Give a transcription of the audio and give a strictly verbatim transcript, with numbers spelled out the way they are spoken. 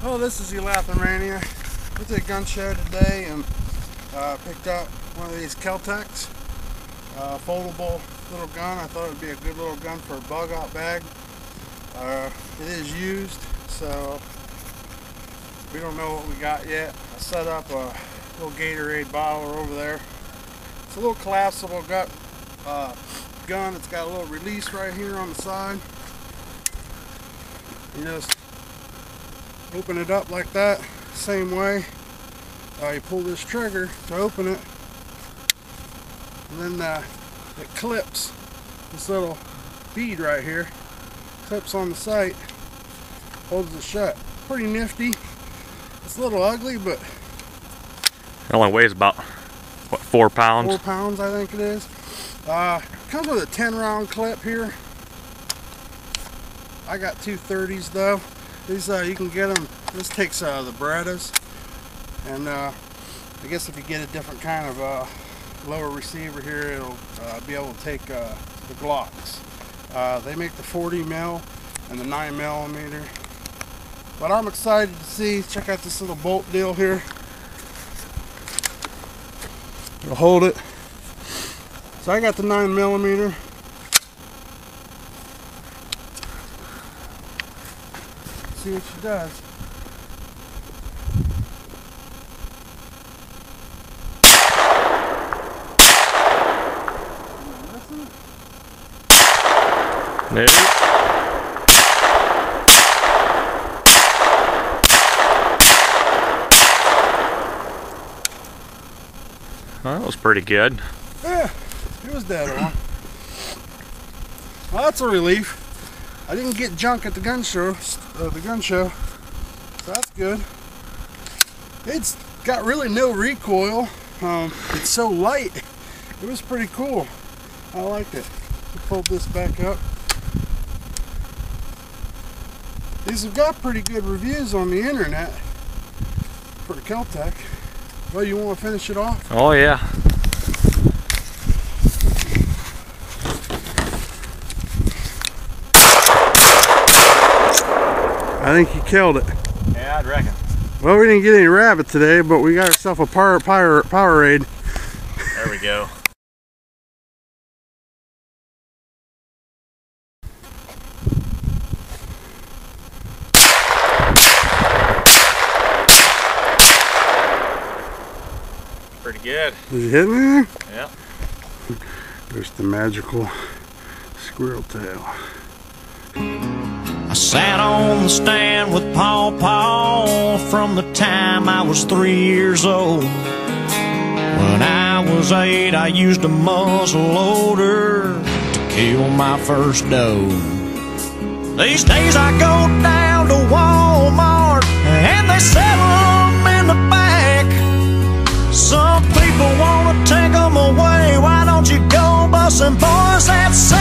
Well, this is MrEleutheromania. Went to a gun show today and uh, picked up one of these K E L-Tecs, uh, foldable little gun. I thought it would be a good little gun for a bug out bag. Uh, it is used, so we don't know what we got yet. I set up a little Gatorade bottle over there. It's a little collapsible gut, uh, gun. It's got a little release right here on the side. You just open it up like that, same way. Uh, you pull this trigger to open it, and then uh, it clips. This little bead right here clips on the sight, holds it shut. Pretty nifty. It's a little ugly, but it only weighs about what, four pounds. Four pounds, I think it is. Uh, comes with a ten round clip here. I got two thirties though. These uh, you can get them. This takes uh, the Berettas, and uh, I guess if you get a different kind of uh, lower receiver here, it'll uh, be able to take uh, the Glocks. Uh, they make the forty mil and the nine millimeter. But I'm excited to see. Check out this little bolt deal here. It'll hold it. So I got the nine millimeter. See what she does. Nope. Well, that was pretty good. Yeah, it was dead on. Well, that's a relief. I didn't get junk at the gun show, uh, the gun show, so that's good. It's got really no recoil. Um, it's so light. It was pretty cool. I liked it. Fold this back up. These have got pretty good reviews on the internet for the K E L-Tec. Well, you want to finish it off? Oh yeah. I think you killed it. Yeah, I'd reckon. Well, we didn't get any rabbit today, but we got ourselves a power, power, Powerade. There we go. Pretty good. Did you hit me there? Yeah. There's the magical squirrel tail. I sat on the stand with Paw Paw from the time I was three years old. When I was eight, I used a muzzle loader to kill my first doe. These days I go down to Walmart and they sell them in the back. Some people want to take them away. Why don't you go busting boys that say